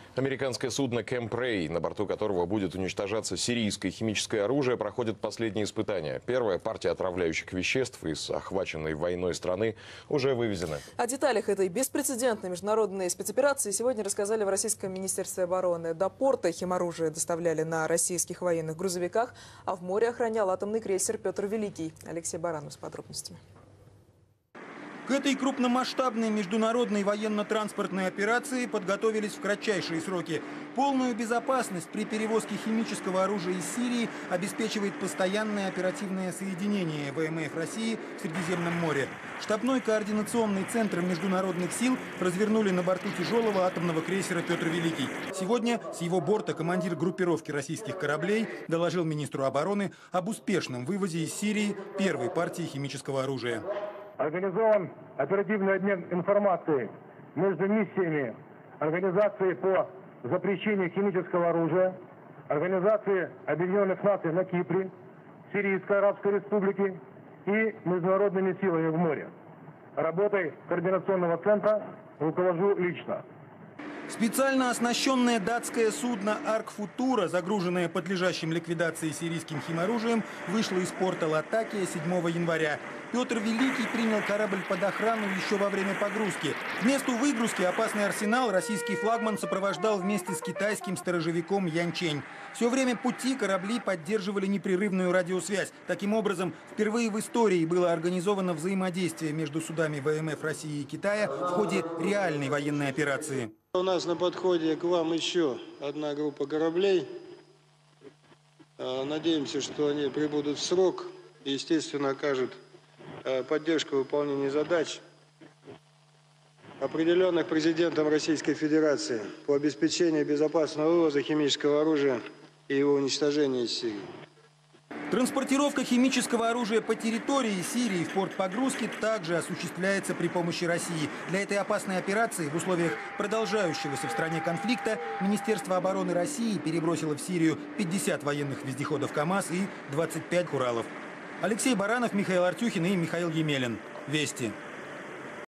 Американское судно «Кэмпрей», на борту которого будет уничтожаться сирийское химическое оружие, проходит последние испытания. Первая партия отравляющих веществ из охваченной войной страны уже вывезена. О деталях этой беспрецедентной международной спецоперации сегодня рассказали в Российском министерстве обороны. До порта химоружие доставляли на российских военных грузовиках, а в море охранял атомный крейсер «Петр Великий». Алексей Баранов с подробностями. К этой крупномасштабной международной военно-транспортной операции подготовились в кратчайшие сроки. Полную безопасность при перевозке химического оружия из Сирии обеспечивает постоянное оперативное соединение ВМФ России в Средиземном море. Штабной координационный центр международных сил развернули на борту тяжелого атомного крейсера «Петр Великий». Сегодня с его борта командир группировки российских кораблей доложил министру обороны об успешном вывозе из Сирии первой партии химического оружия. Организован оперативный обмен информацией между миссиями Организации по запрещению химического оружия, Организации Объединенных Наций на Кипре, Сирийской Арабской Республики и международными силами в море. Работой координационного центра руковожу лично. Специально оснащенное датское судно «Арк Футура», загруженное подлежащим ликвидации сирийским химоружием, вышло из порта Латакия 7 января. Петр Великий принял корабль под охрану еще во время погрузки. К месту выгрузки опасный арсенал российский флагман сопровождал вместе с китайским сторожевиком Янчень. Все время пути корабли поддерживали непрерывную радиосвязь. Таким образом, впервые в истории было организовано взаимодействие между судами ВМФ России и Китая в ходе реальной военной операции. У нас на подходе к вам еще одна группа кораблей. Надеемся, что они прибудут в срок и, естественно, окажут поддержку выполнения задач, определенных президентом Российской Федерации по обеспечению безопасного вывоза химического оружия и его уничтожения из Сирии. Транспортировка химического оружия по территории Сирии в порт погрузки также осуществляется при помощи России. Для этой опасной операции в условиях продолжающегося в стране конфликта Министерство обороны России перебросило в Сирию 50 военных вездеходов КАМАЗ и 25 Уралов. Алексей Баранов, Михаил Артюхин и Михаил Емелин. Вести.